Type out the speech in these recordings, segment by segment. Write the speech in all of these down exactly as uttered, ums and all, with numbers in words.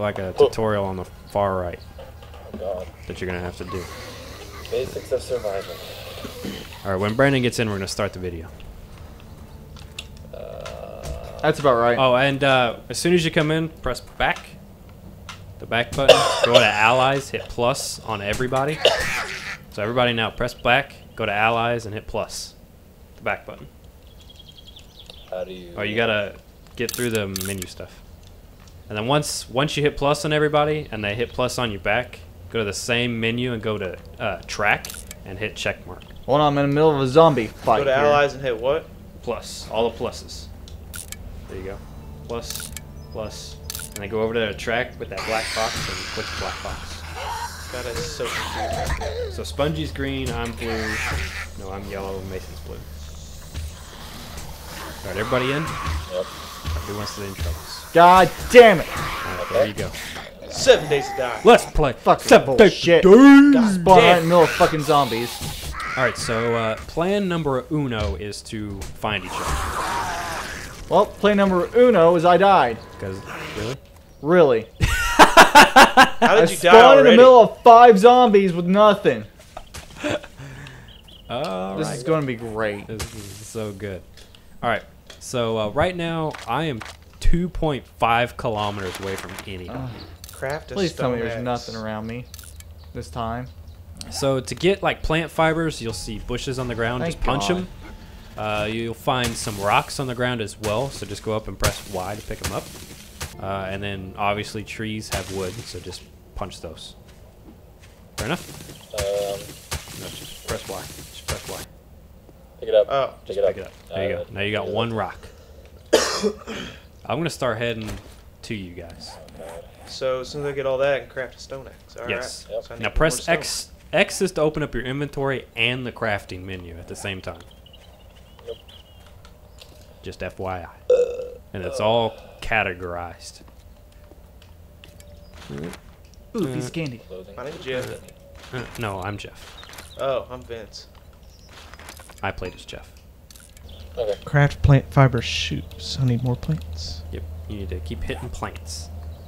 like a tutorial on the far right. Oh God. That you're gonna have to do. Basics of survival. All right, when Brandon gets in, we're gonna start the video. Uh, That's about right. Oh, and uh, as soon as you come in, press back. The back button. Go to allies, hit plus on everybody. So everybody now press back, go to allies, and hit plus. The back button. how do you? Oh, you gotta get through the menu stuff. And then once once you hit plus on everybody, and they hit plus on you back, go to the same menu and go to uh, track and hit check mark. Hold on, I'm in the middle of a zombie fight. Go to here. allies and hit what? Plus, all the pluses. There you go. Plus, plus, and then go over to the track with that black box and click the black box. God, that's so confusing. So Spongy's green, I'm blue. No, I'm yellow, Mason's blue. Alright, everybody in? Yep. Who wants the intros? God damn it! Alright, there you go. Seven days to die. Let's play. Fuck Seven bullshit. days. Spawn right in the middle of fucking zombies. Alright, so uh, plan number uno is to find each other. Well, play number uno is I died. Because, really? Really. How did I you die spawned already? in the middle of five zombies with nothing. All This right. is going to be great. This is so good. Alright, so uh, right now I am two point five kilometers away from anybody. Craft a Please tell me stone there's axe. nothing around me this time. So to get like plant fibers, you'll see bushes on the ground. Thank just punch God. them. Uh, you'll find some rocks on the ground as well. So just go up and press Y to pick them up. Uh, and then obviously trees have wood, so just punch those. Fair enough? Um, No, just press Y. Just press Y. pick it up. Oh, pick Just it up. pick it up. There you Uh, go. Now you got pick it one up. rock. I'm gonna start heading to you guys. so as soon as I get all that, I can craft a stone axe. All right. Yes. Yep. So I need Now more press stone. X. X is to open up your inventory and the crafting menu at the same time. Yep. Just F Y I. And it's all categorized. Ooh, piece of candy. Clothing. My name's Jeff. Uh, no, I'm Jeff. Oh, I'm Vince. I played as Jeff. Okay. Craft plant fiber shoots. I need more plants. Yep. You need to keep hitting plants.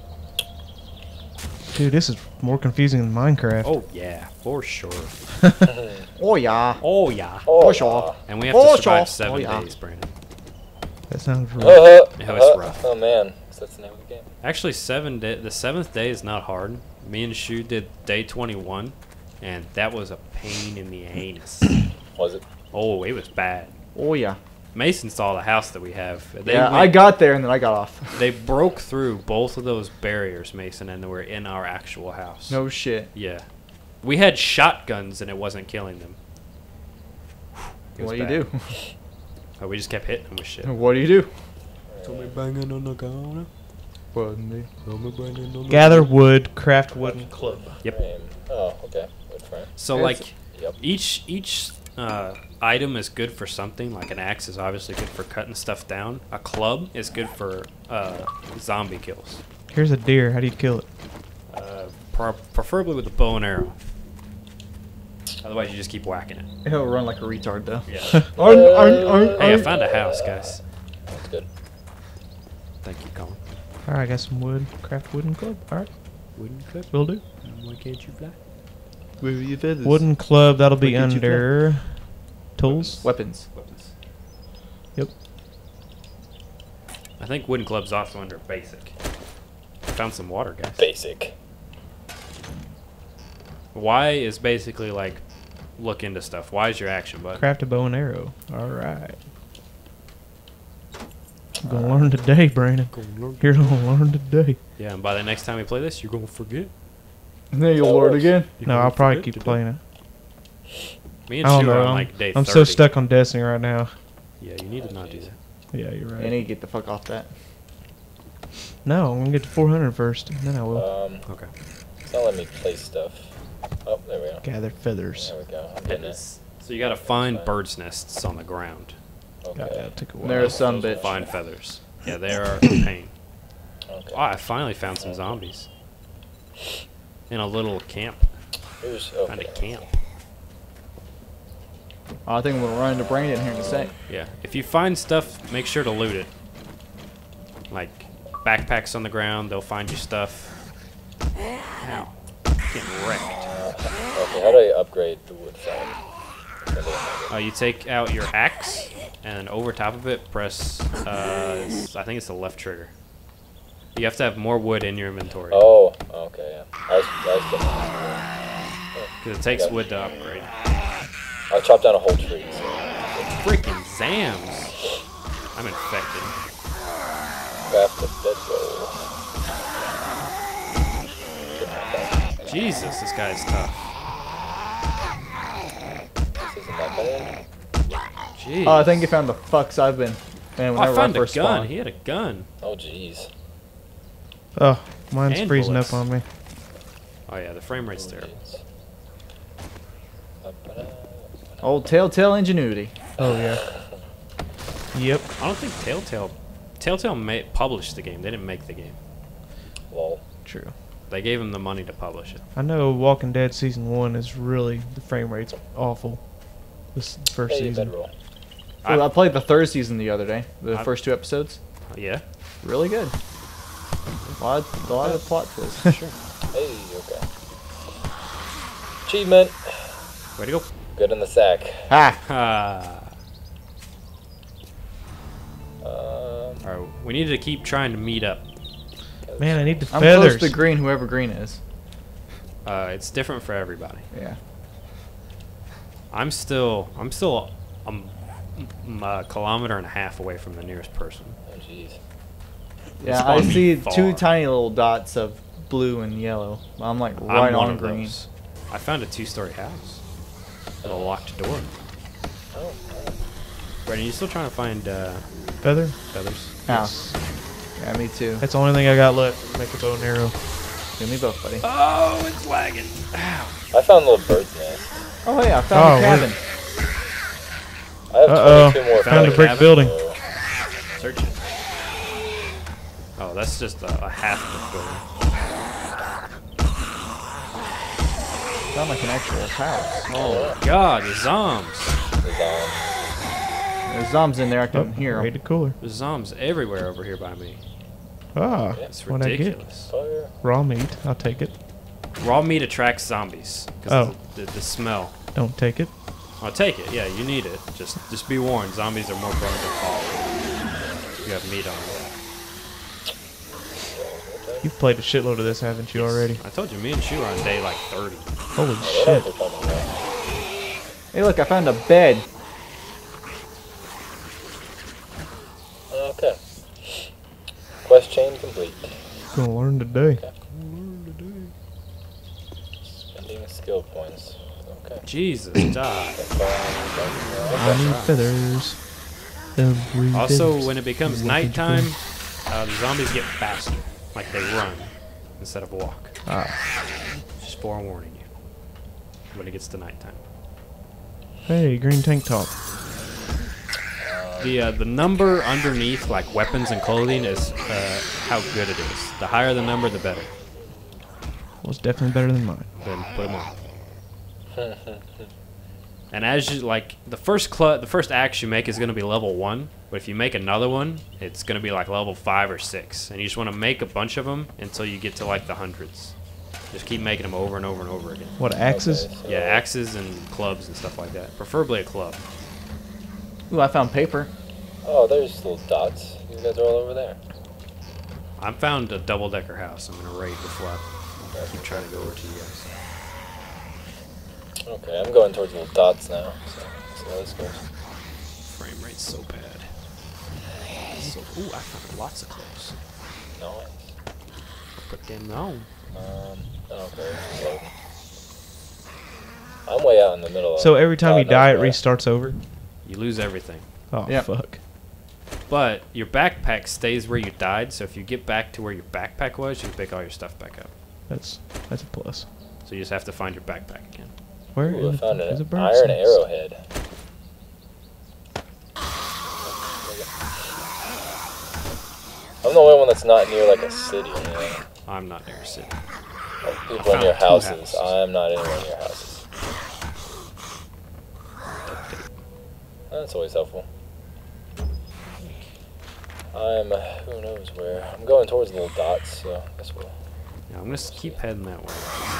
Dude, this is more confusing than Minecraft. Oh yeah, for sure. Oh, yeah. Oh yeah. Oh, sure. And we have For to survive sure. seven Oh, yeah. days, Brandon. That sounds Uh, rough. uh, Yeah, it's uh, rough. Oh man, so that's the name of the game. Actually, seven day. The seventh day is not hard. Me and Shu did day twenty-one, and that was a pain in the anus. Was it? Oh, it was bad. Oh, yeah. Mason saw the house that we have. They Yeah, went- I got there and then I got off. They broke through both of those barriers, Mason, and they were in our actual house. No shit. Yeah. We had shotguns and it wasn't killing them. It was What do you bad. do? Oh, we just kept hitting them with shit. What do you do? banging on the corner. Gather wood, craft wooden club. Yep. Frame. Oh, okay. Good frame. So, Yes. like, Yep. each each uh, item is good for something. Like an axe is obviously good for cutting stuff down. A club is good for uh, zombie kills. Here's a deer. How do you kill it? Uh, pro- preferably with a bow and arrow. Otherwise, you just keep whacking it. He'll run like a retard, though. Yeah. Arn, arn, arn, Hey, I arn. found a house, guys. That's good. Thank you, Colin. All right, I got some wood. Craft wooden club. All right, Wooden club? will do. Why can't you fly? Where are your feathers? Wooden club. That'll be Where did you under tools. Weapons. Weapons. Yep. I think wooden club's also under basic. Found some water, guys. Basic. Y is basically like look into stuff. Y is your action button. Craft a bow and arrow. All right. You're gonna learn today, Brandon. You're gonna learn today. Yeah, and by the next time we play this, you're gonna forget. And then you'll That learn works. again. You're No, gonna I'll probably forget keep today. playing it. Me I and don't Shu know. are on I'm, like day I'm thirty. so stuck on Destiny right now. Yeah, you need to not do that. Yeah, you're right. I need to get the fuck off that. No, I'm gonna get to four hundred first, and then I will Um, Okay. it's not letting me place stuff. Oh, there we go. gather feathers. There we go. I'm getting it. So you gotta find birds' nests on the ground. God, Okay. that took a while. There's some bitch. Find feathers. Yeah, they are a pain. Okay. Oh, I finally found some zombies. In a little camp. Here's, Found a okay. camp. I think I'm gonna run into Brandon here in a sec. Yeah. If you find stuff, make sure to loot it. Like backpacks on the ground, they'll find you stuff. Ow. Getting wrecked. Uh, okay, how do I upgrade the wood side? Uh, you take out your axe, and over top of it, press, uh, I think it's the left trigger. You have to have more wood in your inventory. Oh, okay, yeah. I was, I was getting Because it takes Yeah. wood to upgrade. I chopped down a whole tree. So. Freaking Zams! I'm infected. Craft the bedroll. Jesus, this guy's tough. This isn't that bad. Jeez. Oh, I think you found the fucks I've been. Man, Oh, whenever I found a first gun. spawned. He had a gun. Oh, jeez. Oh, mine's And freezing bullets. up on me. Oh yeah, the frame rate's Oh, terrible. jeez. Old Telltale ingenuity. Oh yeah. Yep. I don't think Telltale, Telltale ma published the game. They didn't make the game. Lol. True. They gave them the money to publish it. I know Walking Dead season one is really the frame rate's awful. This first Hey, season. bedroll. Well, I played the third season the other day. The I- first two episodes. Yeah. Really good. A lot, a lot of plot twists. Sure. Hey, okay. Achievement. Way to go. Good in the sack. Ha! Ah. Um, All right, we need to keep trying to meet up. Man, I need the I'm feathers. close to green, whoever green is. Uh, it's different for everybody. Yeah. I'm still, I'm still, um, m- a kilometer and a half away from the nearest person. oh, jeez. Yeah, spawned I me see far. two tiny little dots of blue and yellow. I'm like I'm right one on of green. those. I found a two-story house with a locked door. Oh, Brandon, you still trying to find uh, Feather? feathers? House. Yeah, me too. That's the only thing I got left. Make a bow and arrow. Give me both, buddy. Oh, it's lagging. Ow. I found a little bird's nest. Oh yeah, I found Oh, a cabin. I have Uh-oh. twenty-two more Found a feathers, brick building. so- Search it. Oh, that's just a, a half of the building. Sound like an actual house. Oh God, the zombs. There's, um, There's zombies in there. I Oh, can hear rated them. cooler. There's zombs everywhere over here by me. Ah, It's what'd I get? ridiculous. fire. Raw meat. I'll take it. Raw meat attracts zombies because Oh. of the, the, the smell. Don't take it. I'll take it. Yeah, you need it. Just just be warned. Zombies are more prone to fall. You have meat on them. You've played a shitload of this, haven't you, already? I told you, me and Shu are on day like thirty. Holy Oh, shit. they're talking about. Hey, look! I found a bed. Okay. Quest chain complete. Gonna learn today. Spending skill points. Okay. Jesus, die. I need feathers. Every Also, feathers. when it becomes What did you nighttime, do? uh, the zombies get faster. Like they run instead of walk. Ah. Just forewarning you. When it gets to nighttime. Hey, green tank top. The uh, the number underneath like weapons and clothing is uh, how good it is. The higher the number, the better. Was definitely better than mine. Then put them on. And as you like, the first cl the first axe you make is going to be level one, but if you make another one, it's going to be like level five or six, and you just want to make a bunch of them until you get to like the hundreds. Just keep making them over and over and over again. What, axes? Okay, so- Yeah, axes and clubs and stuff like that. Preferably a club. Ooh, I found paper. Oh, there's little dots. You guys are all over there. I found a double-decker house. I'm gonna raid before I keep trying to go over to you guys. Okay, I'm going towards little dots now. So, see how this goes. Frame rate's so bad. So, ooh, I found lots of clothes. Nice. Put them on. Um, okay. So I'm way out in the middle. So of every time God you die, it knows where. restarts over? You lose everything. Oh, Yep. fuck. But your backpack stays where you died, so if you get back to where your backpack was, you can pick all your stuff back up. That's that's a plus. So you just have to find your backpack again. Where Ooh, I in found the fuck is a an bird's iron nest? arrowhead. I'm the only one that's not near like a city. You know? I'm not near a city. Like people found in your two houses. houses. I'm not anywhere near houses. That's always helpful. I'm who knows where. I'm going towards little dots, so I guess we'll. Now I'm gonna s- keep heading that way.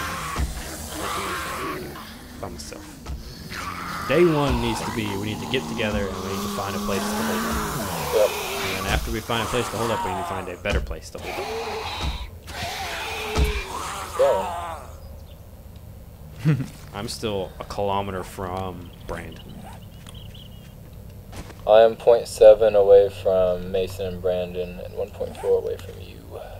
By myself. Day one needs to be we need to get together and we need to find a place to hold up. Yep. And then after we find a place to hold up, we need to find a better place to hold up. Going. I'm still a kilometer from Brandon. I am point seven away from Mason and Brandon, and one point four away from you.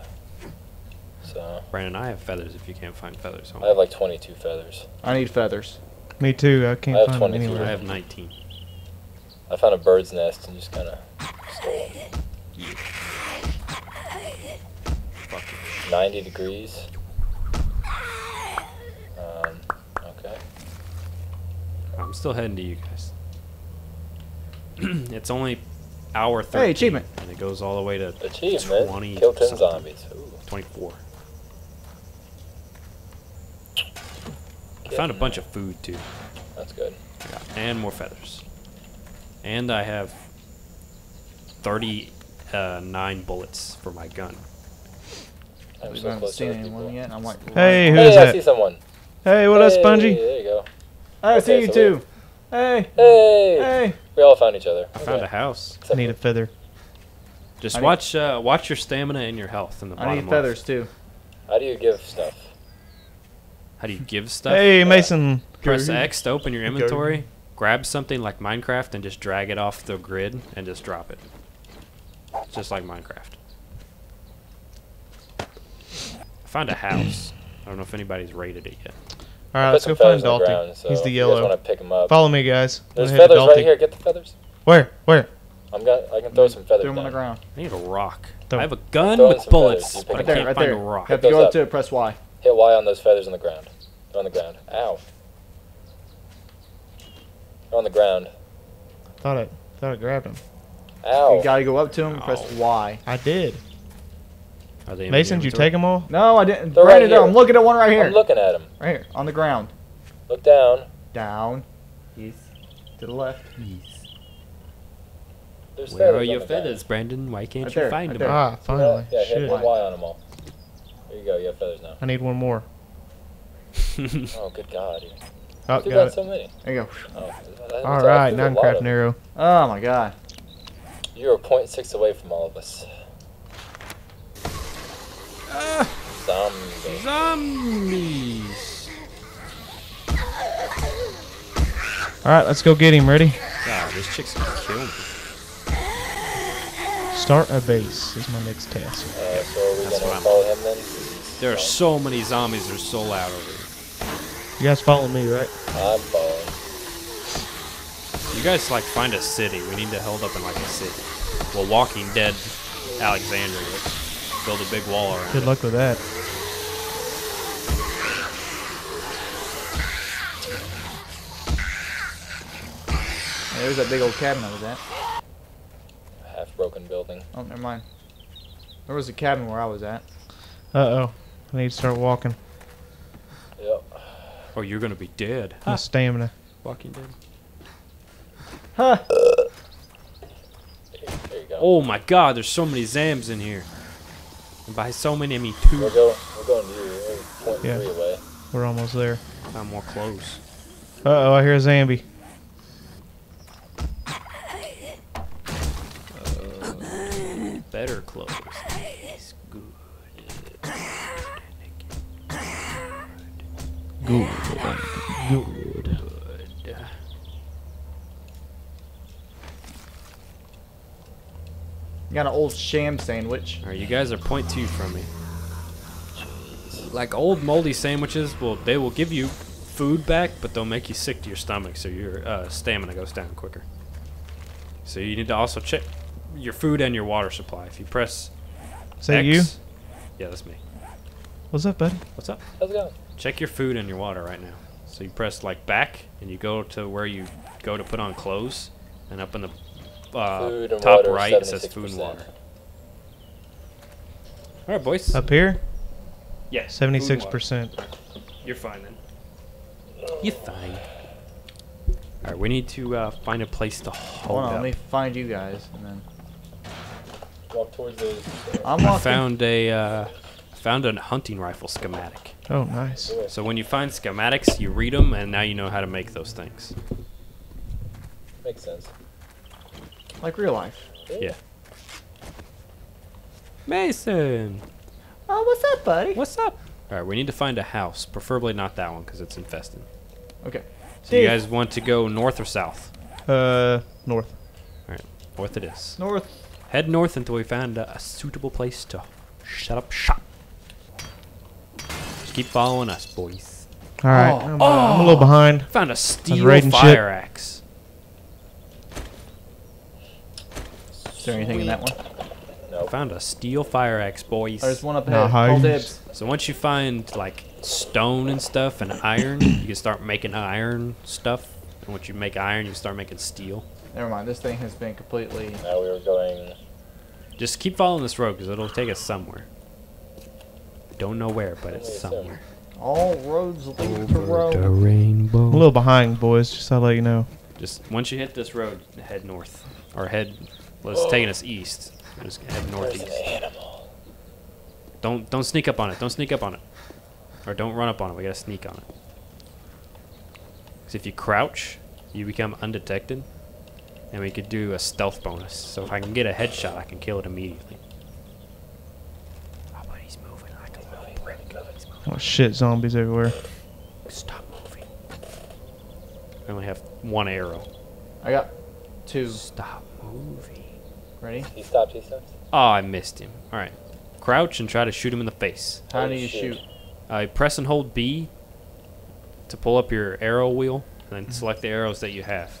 So Brandon, I have feathers if you can't find feathers. I have like twenty-two feathers. I need feathers. Me too. I can't I have find them twenty-two. anywhere. I have nineteen. I found a bird's nest and just kind of stole it. Fuck it. ninety degrees. Um, okay. I'm still heading to you guys. It's only hour thirteen. Hey, achievement. And it goes all the way to Achievement. twenty. Kill ten something. zombies. Ooh. twenty-four. I found a bunch of food too. That's good. Yeah, and more feathers. And I have thirty-nine bullets for my gun. I'm We so haven't close to seen other anyone people. yet. I'm like, Hey, who Hey, is I that? see someone. Hey, what up, Hey, Spongy? There you go. I Okay, see you so too. Hey, Hey. hey. We all found each other. I found a Okay. house. I need a feather. Just I need- watch uh, watch your stamina and your health in the bottom I need left. feathers too. How do you give stuff? How do you give stuff? Hey, Mason. Press Go- X to open your inventory, grab something like Minecraft and just drag it off the grid and just drop it. It's just like Minecraft. I found a house. I don't know if anybody's raided it yet. All right, I let's put go some find feathers on Dalton. ground, so He's the if you guys yellow. want to pick them up. Follow me, guys. There's We'll head to feathers right Dalton. here. Get the feathers. Where? Where? I'm got. I can throw some feathers Throw them on the down. ground. I need a rock. Don't- I have a gun Throwing with some bullets, feathers. You but I pick Right there, can't right find there. a rock. Have to Goes go up up. to it. Press Y. Hit Y on those feathers on the ground. They're on the ground. Ow. They're on the ground. Thought I thought I grabbed him. Ow. You gotta go up to him and press Ow. Y. I did. Are they in Mason, the did you inventory? take them all? No, I didn't. They're right Brandon, no, here. I'm looking at one right here. I'm looking at him. Right here, on the ground. Look down. Down. Yes. To the left. There's Where are feathers your on the ground. feathers, Brandon? Why can't Right you there, find right them? there. Ah, finally. Yeah, hit, Shit. hit Y on them all. There you go. You have feathers now. I need one more. Oh, good God. Oh, You got got it. so many. There you go. Oh, that- All that's right, a now I'm lot of crafting them. arrow. Oh my god. You're a point six away from all of us. Zombie. Zombies! All right, let's go get him. Ready? God, this chick's gonna kill me. Start a base is my next task. Uh, so are we That's what gonna I'm- follow him then? There are so many zombies. They're so loud over here. You guys follow me, right? I'm following. You guys like find a city. We need to hold up in like a city. Well, Walking Dead, Alexandria. Build a big wall around Good it. luck with that. Hey, there's that big old cabin I was at. Half broken building. Oh, never mind. There was a cabin where I was at. Uh oh. I need to start walking. Yep. Oh, you're gonna be dead. My stamina. Walking Dead. Huh. There there you go. Oh my God, there's so many Zams in here. And by so many, I mean two. We're going. We're going to you. We're point Yeah. three away. We're almost there. Found more clothes. Uh oh, I hear a zombie. Better clothes. Nice. Good. Good. Good. Good. Got an old sham sandwich. Alright, you guys are point two from me. Like old moldy sandwiches, will they will give you food back, but they'll make you sick to your stomach, so your uh, stamina goes down quicker. So you need to also check your food and your water supply. If you press Is that X, you? yeah, that's me. What's up, buddy? What's up? How's it going? Check your food and your water right now. So you press like back, and you go to where you go to put on clothes, and up in the uh, Food and top water, right it says food and seventy-six water. All right, boys. Up here? Yeah, seventy-six percent. You're fine then. You're fine. All right, we need to uh, find a place to hold Hold on, up. let me find you guys, and then Walk towards those. I'm I walking. found a uh, I found a hunting rifle schematic. Oh, nice. So when you find schematics, you read them, and now you know how to make those things. Makes sense. Like real life. Yeah. Mason! Oh, what's up, buddy? What's up? Alright, we need to find a house. Preferably not that one, because it's infested. Okay. So you guys want to go north or south? Uh, north. Alright, north it is. North. Head north until we find a, a suitable place to shut up shop. Just keep following us, boys. All right. Oh. I'm, uh, I'm a little behind. Found a steel raiding fire axe. Is there anything in that one? Nope. Found a steel fire axe, boys. There's one up No, ahead. Call hose. dibs. So once you find like stone and stuff and iron, you can start making iron stuff. And once you make iron, you start making steel. Never mind. This thing has been completely. Now we were going. Just keep following this road because it'll take us somewhere. Don't know where, but it's Only somewhere. All roads lead to Over the Rome. rainbow. I'm a little behind, boys. Just to let you know. Just once you hit this road, head north. Or head, well, it's taking us east. Just head There's an northeast. animal. Don't don't sneak up on it. Don't sneak up on it. Or don't run up on it. We gotta sneak on it. Because if you crouch, you become undetected. And we could do a stealth bonus. So if I can get a headshot, I can kill it immediately. Oh, but he's moving like a little brick. He's moving. Oh shit! Zombies everywhere. Stop moving. I only have one arrow. I got two. Stop moving. Ready? He stopped. He stopped. Oh, I missed him. Alright. Crouch and try to shoot him in the face. How Oh, do you shoot. shoot? Uh, press and hold B to pull up your arrow wheel, and then select the arrows that you have.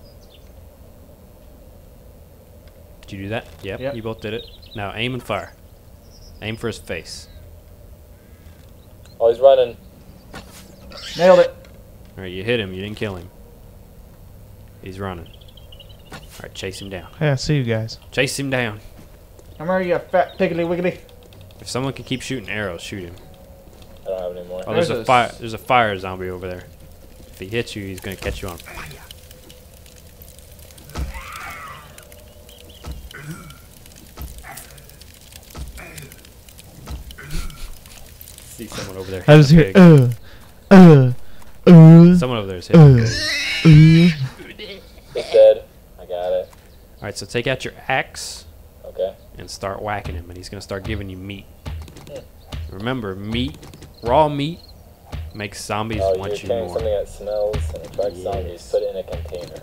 Did you do that? Yep, Yep. you both did it. Now aim and fire. Aim for his face. Oh, he's running. Nailed it. Alright, you hit him. You didn't kill him. He's running. Alright, chase him down. Hey, I see you guys. Chase him down. Come here, you fat piggly wiggly. If someone can keep shooting arrows, shoot him. I don't have any more. Oh, there's, There's a a fire. s- There's a fire zombie over there. If he hits you, he's gonna catch you on fire. See someone over there. I just hear. hitting a pig. Uh, uh, uh, Someone over there is hitting. a uh, pig. uh. He's dead. I got it. All right, so take out your axe Okay. and start whacking him, and he's gonna start giving you meat. Remember, meat, raw meat, makes zombies Oh, want you're you carrying more. something that smells and attracts zombies. Yes. Put it in a container.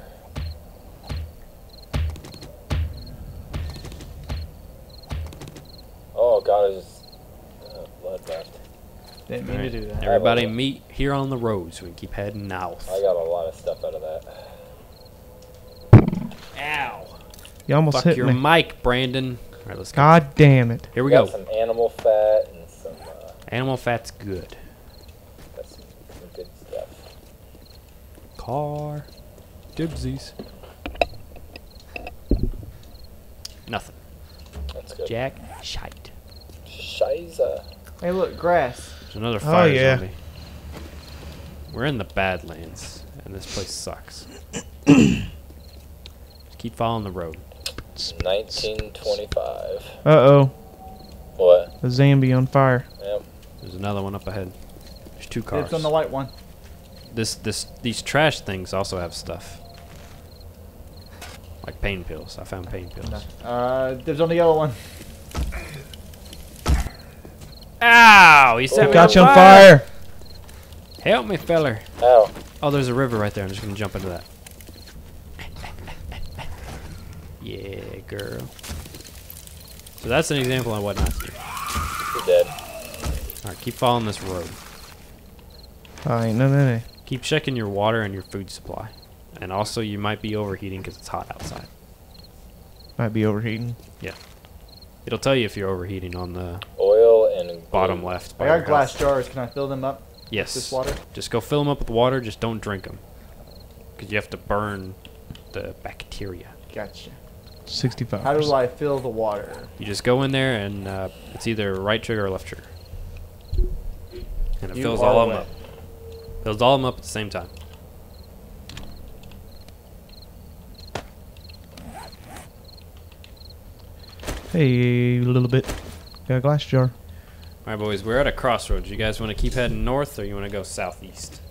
Oh god, there's just uh, blood left. Didn't mean Alright, to do that. Everybody meet here on the road so we can keep heading north. I got a lot of stuff out of that. Ow! You almost Fuck hit your me. mic, Brandon. All right, let's go. God damn it! Here we got go. some animal fat and some, uh, Animal fat's good. got some, some good stuff. Car. Dibsies. Nothing. That's good. Jack. Shite. Shiza. Hey, look, grass. There's another fire yeah. zombie. We're in the Badlands, and this place sucks. Just keep following the road. nineteen twenty-five. Uh oh, What? the zombie on fire. Yep. There's another one up ahead. There's two cars. It's on the white one. This this these trash things also have stuff. Like pain pills. I found pain pills. Uh, there's on the yellow one. Ow! He set me Got on you on fire. fire. Help me, feller. Ow. Oh, there's a river right there. I'm just gonna jump into that. Yeah, girl. So that's an example of what not to do. You're dead. All right, keep following this road. Alright, no, no, no. Keep checking your water and your food supply, and also you might be overheating because it's hot outside. Might be overheating. It'll tell you if you're overheating on the Oil and bottom glue. left. I by got your glass house. jars. Can I fill them up? Yes. This water? Just go fill them up with water. Just don't drink them, because you have to burn the bacteria. Gotcha. sixty-five. How do I fill the water? You just go in there and uh, it's either right trigger or left trigger, and it You fills are all of them wet. up. Fills all of them up at the same time. Hey, a little bit. Got a glass jar. All right, boys, we're at a crossroads. You guys want to keep heading north, or you want to go southeast?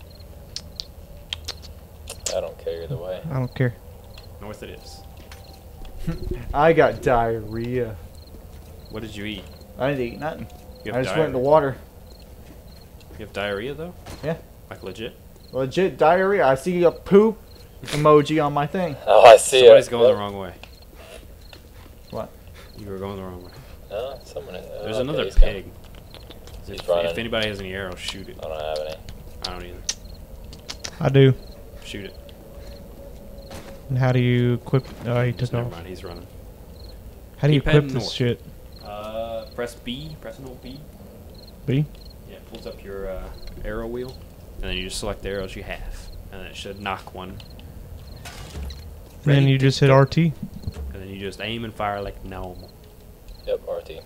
I don't care either way. I don't care. North it is. I got diarrhea. What did you eat? I didn't eat nothing. You I have, just diarrhea? went in the water. You have diarrhea, though? Yeah. Like legit? Legit diarrhea. I see a poop emoji on my thing. Oh, I see Somebody's it. going the Yep. wrong way. What? You were going the wrong way. No, someone. Uh, There's okay, another he's pig. coming. If, He's running. if anybody has any arrows, shoot it. I don't have any. I don't either. I do. Shoot it. And how do you equip? Oh, he took Just never off. mind, he's running. How do you Keep equip heading this north. shit? Uh, press B. Press and hold B. B. Yeah, it pulls up your uh, arrow wheel, and then you just select the arrows you have, and then it should knock one. And then you just hit R T. And then you just aim and fire like normal. Yep, R T.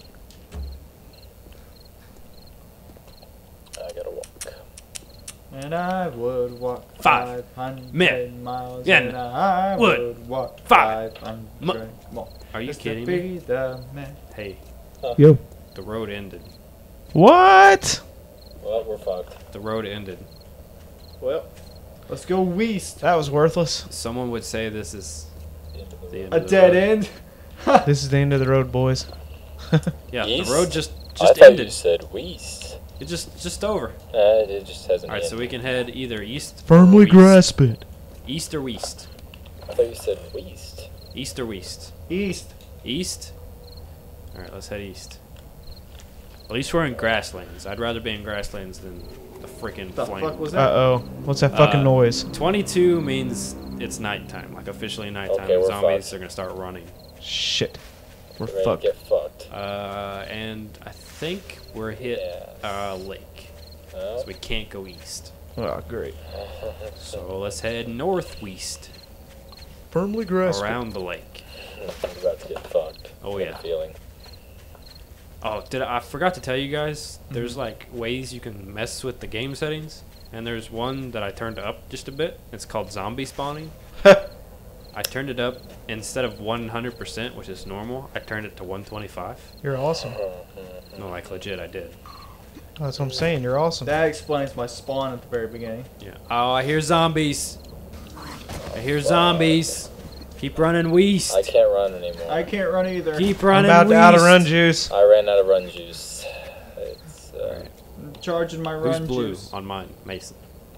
I gotta walk. And I would walk Five. five hundred Men. miles. Yeah, And I would. would walk Five. five hundred Mo- more. Are you Just to kidding be me? the man. Hey, Yo. the road ended. What? Well, we're fucked. The road ended. Well, let's go west. That was worthless. Someone would say this is Into the the road. end A of the dead road. end. This is the end of the road, boys. Yeah, East? the road just I just thought ended. you said west. It just just over. Uh, it just hasn't. All right, so ended. we can head either east. Firmly or west. grasp it. East or west. I thought you said west. East or west. East. East. All right, let's head east. At least we're in grasslands. I'd rather be in grasslands than the freaking The flame. fuck was Uh that? oh. What's that fucking Uh, noise? twenty-two means it's nighttime, like officially nighttime. Okay, and we're zombies fucked. are gonna start running. Shit. We're Get ready fucked. to get fucked. Uh, and I think we're hit Yeah. a lake, Oh. so we can't go east. Oh, great. So let's head northwest Firmly grasp around the lake. I'm about to get fucked. Oh, Got a yeah. Feeling. Oh, did I, I forgot to tell you guys? There's like ways you can mess with the game settings, and there's one that I turned up just a bit. It's called zombie spawning. it. I turned it up instead of one hundred percent, which is normal. I turned it to one twenty-five. You're awesome. No, like legit, I did. That's what I'm saying. You're awesome. That explains my spawn at the very beginning. Yeah. Oh, I hear zombies. I hear zombies. Keep running west. I can't run anymore. I can't run either. Keep I'm running about to out of west. run juice. I ran out of run juice. It's, uh, I'm charging my Who's run blue juice. on mine? Mason.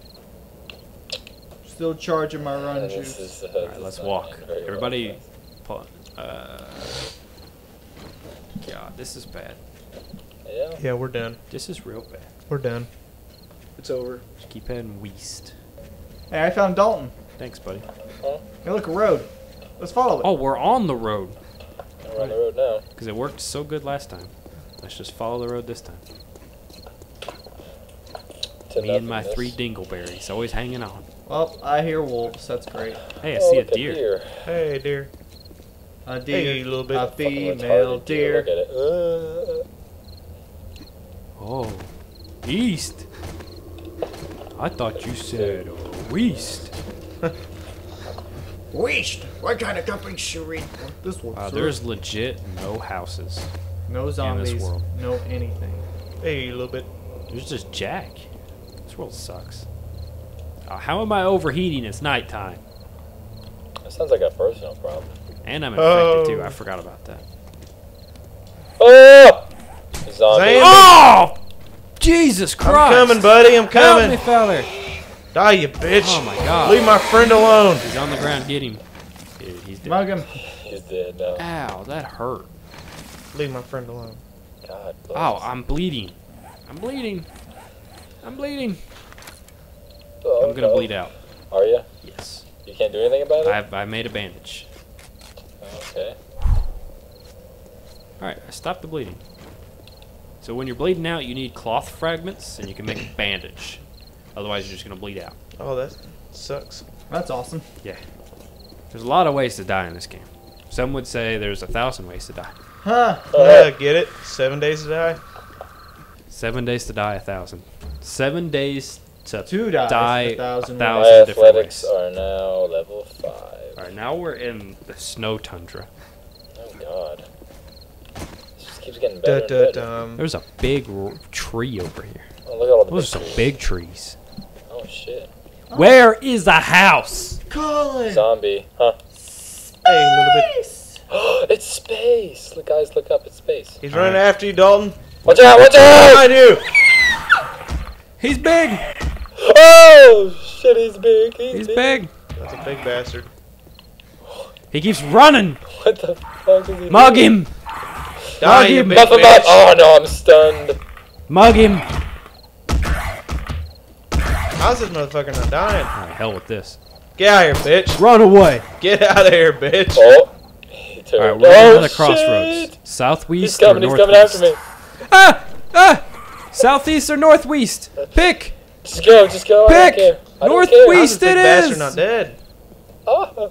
Still charging my run this juice. is, uh, All right, this let's is not walk. going very well. Everybody, pull. Uh, God, this is bad. Yeah. Yeah, we're done. This is real bad. We're done. It's over. Just keep heading west. Hey, I found Dalton. Thanks, buddy. Hey, look, a road. Let's follow it. Oh, we're on the road. We're on the road now. Because it worked so good last time. Let's just follow the road this time. To Me and my nothingness. three dingleberries, always hanging on. Well, I hear wolves. That's great. Hey, I Oh, see a look at deer. Hey, deer. A deer. Hey, little bit. A Fucking female retarded deer. Look at it. Uh, Oh, east. I thought you said west. West. What kind of company should we? This one. Wow, there's legit no houses. no zombies. world. No anything. Hey, little bit. There's just Jack. This world sucks. Uh, how am I overheating? It's nighttime. that sounds like a personal problem. And I'm infected Oh. too. I forgot about that. Oh! Zombie. Zam- Oh! Jesus Christ! I'm coming, buddy. I'm Help me, coming. feller! Die, you bitch. Oh my God! Leave my friend alone. He's on the ground. Get him. Dude, he's dead. Mug him. He's dead now. Ow, that hurt. Leave my friend alone. God bless. Oh, I'm bleeding. I'm bleeding. I'm bleeding. Oh, I'm gonna no. bleed out. Are you? Yes. You can't do anything about it? I've I made a bandage. Okay. All right, I stopped the bleeding. So when you're bleeding out, you need cloth fragments, and you can make a bandage. Otherwise, you're just gonna bleed out. Oh, that sucks. That's awesome. Yeah. There's a lot of ways to die in this game. Some would say there's a thousand ways to die. Huh. Uh, get it? Seven days to die? Seven days to die, a thousand. Seven days to Two dies, die a thousand a ways. thousand My different athletics ways. are now level five. All right, now we're in the snow tundra. Oh God. This just keeps getting better Da, and da, better. dum. There's a big r tree over here. Oh, look at all the Those are big some trees. big trees. Oh shit. Where is the house? Collin! Zombie, huh? Hey, a little bit. It's space. Look, guys, look up. It's space. He's running after you, Dalton. Watch out! Watch out! Behind you. He's big. Oh shit! He's big. He's, He's big. That's a big bastard. He keeps running. What the fuck is he Mug doing? him. Die, Mug you him. big Muff him up. bitch. Oh no! I'm stunned. Mug him. How's this motherfucker not dying? Alright, hell with this. Get out of here, bitch. Run away. Get out of here, bitch. Oh. He turned. Alright, we're oh, at another shit. crossroads. Southwest He's coming. or He's coming after northwest? me. Ah! Ah! Southeast or northwest? Pick! Just go. Just go. I Pick! don't care. I don't North care. west. How's this big it bastard is. not dead? Oh.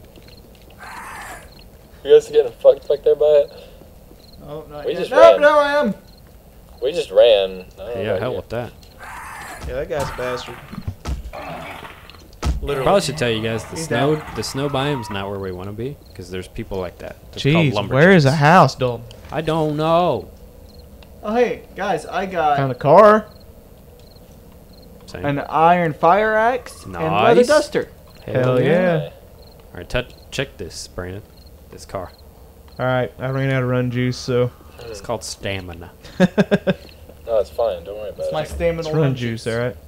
You guys are getting fucked back there by it. Oh, not We yet. just No, ran. no, I am. We just ran. I don't know Yeah, about hell you. with that. Yeah, that guy's a bastard. Literally. Probably should tell you guys the He's snow down. the snow biome's not where we want to be because there's people like that. They're called Jeez, where is a lumberjacks. house, Dalton? I don't know. Oh, hey, guys, I got Found a car. Same. an iron fire axe and leather Nice. duster. Hell yeah. All right, touch, check this, Brandon. This car. All right, I ran out of run juice, so It's called stamina. No, it's fine. Don't worry about It's it. my stamina. it's run juice, all right.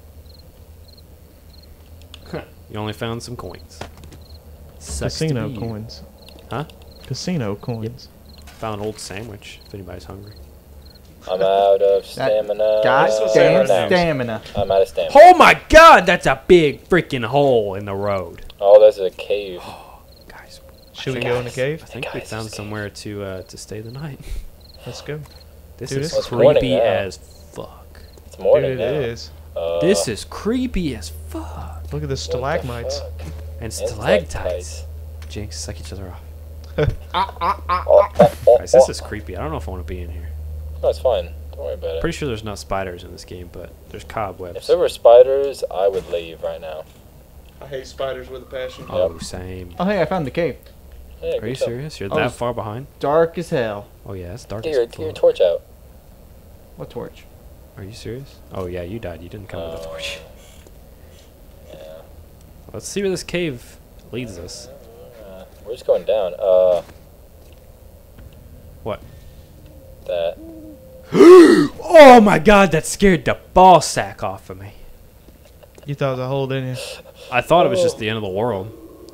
You only found some coins. Sucks to Casino be you. coins. Huh? Casino coins. Found an old sandwich. If anybody's hungry. I'm out of stamina. Goddamn Now. stamina. I'm out of stamina. Oh my God! That's a big freaking hole in the road. Oh, there's a cave. Guys, Should we think- go in the cave? I think we Guys, found this somewhere to uh, to stay the night. Let's go. This Dude, is this is morning creepy now. as fuck. It's morning Dude, now. it is. Uh, This is creepy as fuck. Look at the what the stalagmites. fuck? And And stalactites. Jinx, suck each other off. Oh, oh, oh, Guys, this oh. is creepy. I don't know if I want to be in here. No, it's fine. Don't worry about it. Pretty sure there's not spiders in this game, but there's If cobwebs. there were spiders, I would leave right now. I hate spiders with a passion. Oh, same. Oh, hey, I found the cave. Hey, Are good you job. serious? You're Oh, that it's- far behind? Dark as hell. Oh yeah, it's dark. Get as your, get your fuck. torch out. What torch? Are you serious? Oh yeah, you died. You didn't come with a Oh. torch. Yeah. Let's see where this cave leads us. Uh, we're just going down. Uh. What? That. Oh my God, that scared the ball sack off of me. You thought it was a hole, didn't you? I thought it was just the end of the world.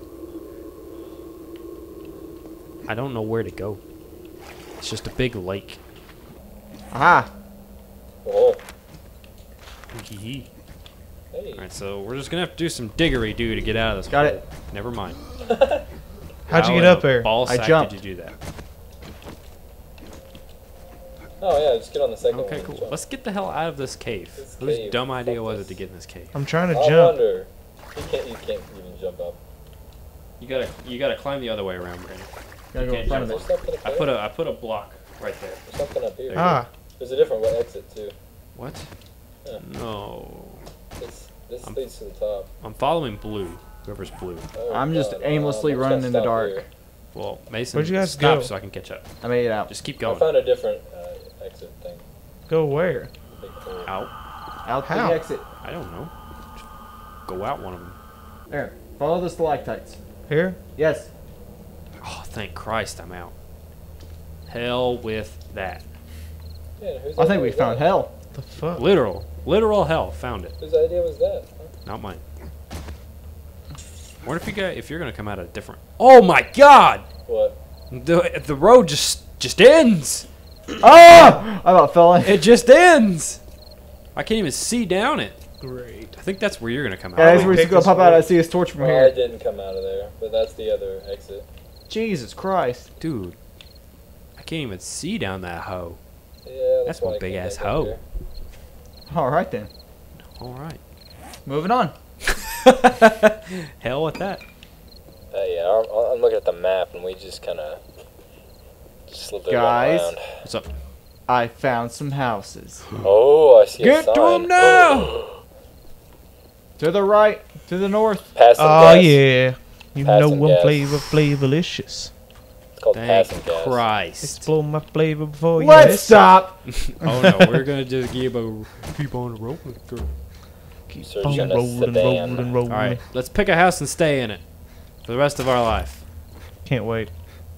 I don't know where to go. It's just a big lake. Aha. Whoa. Hee Hey. Alright, so we're just gonna have to do some diggery do to get out of this. Got hole. it. Never mind. How'd you How get in up the there? Ball I sack jumped. did you do that? Oh yeah, just get on the second Okay, one. cool. Jump. Let's get the hell out of this cave. This Whose cave, dumb idea fuck was this. it to get in this cave? I'm trying to I jump. wonder. You can't. You can't even jump up. You gotta, you gotta climb the other way around, Brandon. Gotta go in can't front of There's it. something up I there. put a, I put a block right there. There's something up here. Ah, There's a different way exit too. What? Yeah. No. This this I'm- leads to the top. I'm following blue. Whoever's blue. Oh, I'm just God, aimlessly um, I'm running just in the gonna stop dark. here. Well, Mason, Where'd you guys stop go? so I can catch up. I made it out. Just keep I going. found a different uh, exit thing. go where? Big hole. Out. Out How? the exit. I don't know. Just go out one of them. There. Follow the stalactites. Here? Yes. Oh, thank Christ, I'm out. Hell with that. Yeah, whose I idea think we was found that? hell. The fuck? Literal, literal hell. Found it. Whose idea was that? Huh? Not mine. What if you got? If you're gonna come out a different? Oh my God! What? The the road just just ends. Oh! I about fell in. It just ends. I can't even see down it. Great. I think that's where you're gonna come out. Guys, Oh, we're just pick gonna this pop out. way. I see his torch from Well, I here. didn't come out of there, but that's the other exit. Jesus Christ. Dude, I can't even see down that hoe. Yeah, That's why one I big can't ass make it hoe. here. Alright then. All right. Moving on. Hell with that. Uh, yeah, I'm, I'm looking at the map, and we just kind of just lived Guys. around. What's up? I found some houses. Oh, I see a Get sign. to 'em now! To the right, to the north. Pass some Oh gas. yeah. You Pass know some one gas. flavor, flavorlicious. It's called Thank passing gas. Christ. Explode my flavor before you. Let's miss. stop. Oh no, we're gonna just keep, a, keep on rolling. Keep Search on in a rolling, sedan. rolling, rolling. Alright, let's pick a house and stay in it for the rest of our life. Can't wait.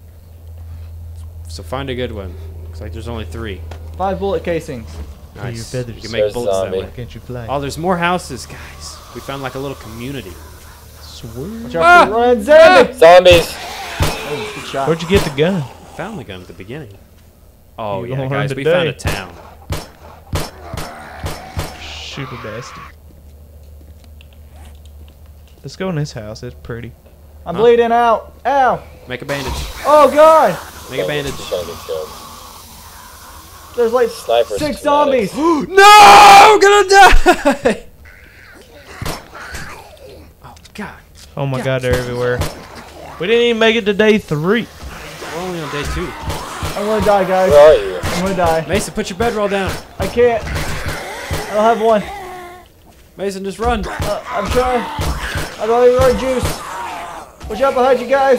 So find a good one. Looks like there's only three. Five bullet casings. your Nice. feathers. You can make There's bullets that zombie. way. Can't you fly? Oh, there's more houses, guys. We found like a little community. Swear. Watch out Ah! for Collin Z. Ah! Zombies! Oh, good shot. Where'd you get the gun? Found the gun at the beginning. Oh You yeah, gonna guys, learn we today. found a town. Super bastard. Let's go in this house. It's pretty. I'm Huh? bleeding out. Ow. Make a bandage. Oh god. Make a bandage. He's gonna get killed. There's like Sniper's six schematics. zombies. No, I'm gonna die. Oh God, Oh my God. god, they're everywhere. We didn't even make it to day three. we're only on day two. I'm gonna die, guys. Where are you? I'm gonna die. Mason, put your bedroll down. I can't. I don't have one. Mason, just run. Uh, I'm trying. I don't even run juice. Watch out behind you guys.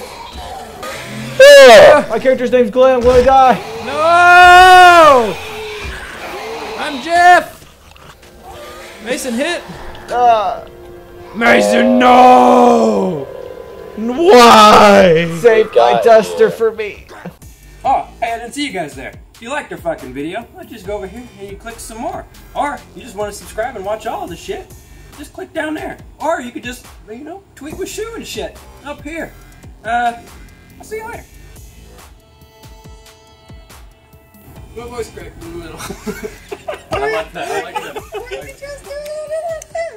Ah! My character's name's Glenn. I'm gonna die. No! I'm Jeff. Mason hit. Uh, Mason, no! Why? save my got duster you. for me. Oh, hey, I didn't see you guys there. If you liked our fucking video, why don't you just go over here and you click some more. Or you just want to subscribe and watch all the shit, just click down there. Or you could just, you know, tweet with Shoe and shit up here. Uh, I'll see you later. My voice cracked in the middle. I like that, I like that.